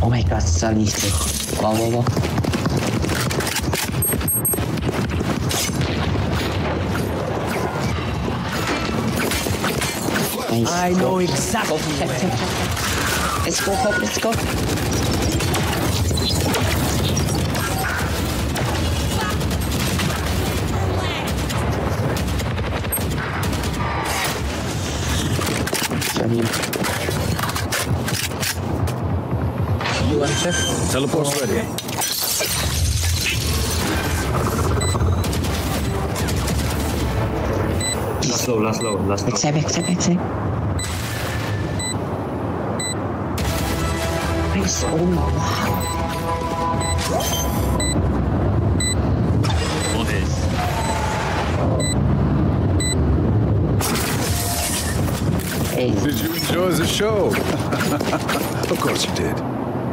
Oh my god, so easy. Go, go, go. Nice. I know exactly. Go, check. Let's go, Hope, let's go. Sorry. You answer? Teleport's ready. Last low. Accept. Nice. Oh wow. Hey. Did you enjoy the show? Of course you did.